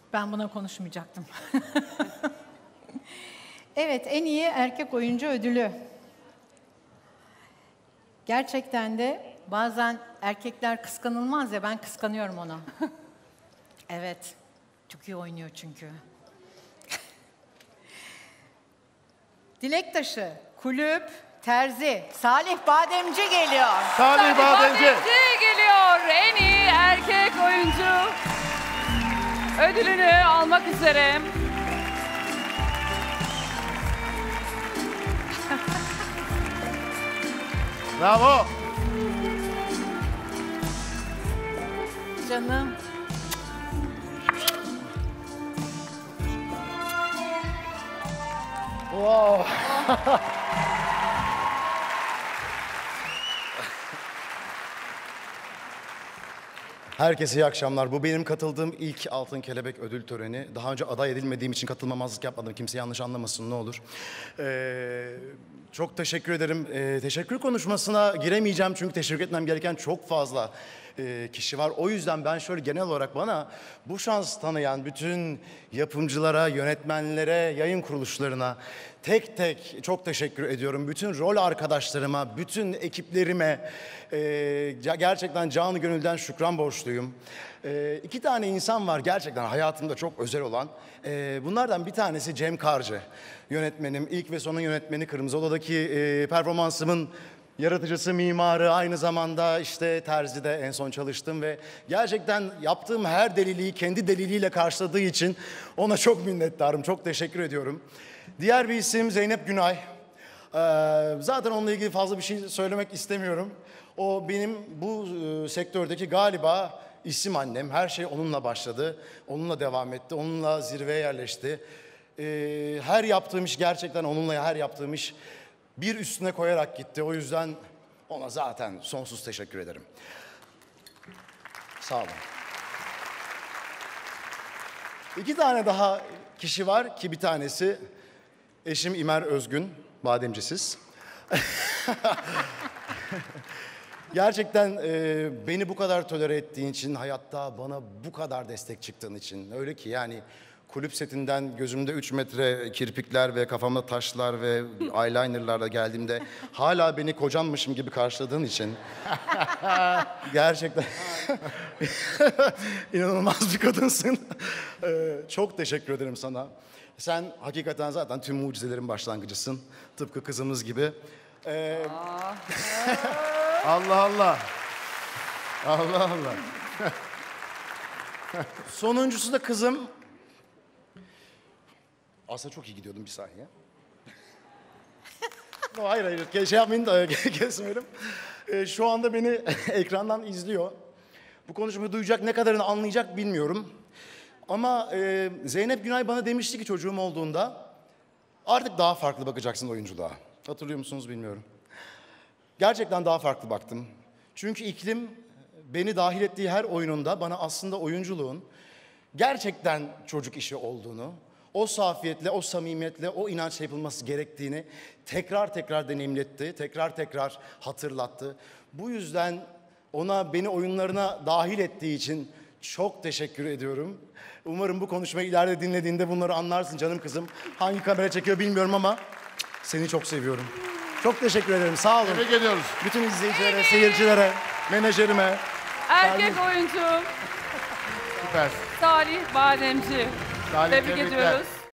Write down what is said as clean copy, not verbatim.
Ben buna konuşmayacaktım. Evet, en iyi erkek oyuncu ödülü. Gerçekten de bazen erkekler kıskanılmaz ya, ben kıskanıyorum onu. Evet, çok iyi oynuyor çünkü. Dilek taşı, kulüp, terzi, Salih Bademci geliyor. Salih Bademci geliyor. En iyi erkek oyuncu ödülünü almak üzere. Bravo. Canım. Wow. Herkese iyi akşamlar. Bu benim katıldığım ilk Altın Kelebek ödül töreni. Daha önce aday edilmediğim için katılmamazlık yapmadım. Kimse yanlış anlamasın ne olur. Çok teşekkür ederim. Teşekkür konuşmasına giremeyeceğim çünkü teşekkür etmem gereken çok fazla kişi var. O yüzden ben şöyle genel olarak bana bu şans tanıyan bütün yapımcılara, yönetmenlere, yayın kuruluşlarına tek tek çok teşekkür ediyorum. Bütün rol arkadaşlarıma, bütün ekiplerime gerçekten canı gönülden şükran borçluyum. İki tane insan var gerçekten hayatımda çok özel olan. Bunlardan bir tanesi Cem Karcı. Yönetmenim, ilk ve sonun yönetmeni, Kırmızı Oda'daki performansımın yaratıcısı, mimarı, aynı zamanda işte terzide en son çalıştım ve gerçekten yaptığım her deliliği kendi deliliğiyle karşıladığı için ona çok minnettarım, çok teşekkür ediyorum. Diğer bir isim Zeynep Günay. Zaten onunla ilgili fazla bir şey söylemek istemiyorum. O benim bu sektördeki galiba isim annem. Her şey onunla başladı, onunla devam etti, onunla zirveye yerleşti. Her yaptığım iş gerçekten onunla her yaptığım iş bir üstüne koyarak gitti. O yüzden ona zaten sonsuz teşekkür ederim. Sağ olun. İki tane daha kişi var ki bir tanesi eşim İmer Özgün, bademcisiz. Gerçekten beni bu kadar tolere ettiğin için, hayatta bana bu kadar destek çıktığın için. Öyle ki yani kulüp setinden gözümde 3 metre kirpikler ve kafamda taşlar ve eyelinerlarla geldiğimde hala beni kocanmışım gibi karşıladığın için gerçekten inanılmaz bir kadınsın. Çok teşekkür ederim sana. Sen hakikaten zaten tüm mucizelerin başlangıcısın. Tıpkı kızımız gibi. Allah Allah. Allah Allah. Sonuncusu da kızım. Aslında çok iyi gidiyordum, bir saniye. Hayır şey yapmayın da kesmeyelim. Şu anda beni ekrandan izliyor. Bu konuşmayı duyacak, ne kadarını anlayacak bilmiyorum. Ama Zeynep Günay bana demişti ki çocuğum olduğunda artık daha farklı bakacaksın oyunculuğa. Hatırlıyor musunuz bilmiyorum. Gerçekten daha farklı baktım. Çünkü iklim beni dahil ettiği her oyununda bana aslında oyunculuğun gerçekten çocuk işi olduğunu, o safiyetle, o samimiyetle, o inançla yapılması gerektiğini tekrar tekrar deneyimletti, tekrar tekrar hatırlattı. Bu yüzden ona beni oyunlarına dahil ettiği için çok teşekkür ediyorum. Umarım bu konuşmayı ileride dinlediğinde bunları anlarsın canım kızım. Hangi kamera çekiyor bilmiyorum ama seni çok seviyorum. Çok teşekkür ederim, sağ olun. Tebrik ediyoruz. Bütün izleyicilere, seyircilere, menajerime. Erkek oyuncu Süper. Salih Bademci. Salih, Tebrik tebrikler. ediyoruz.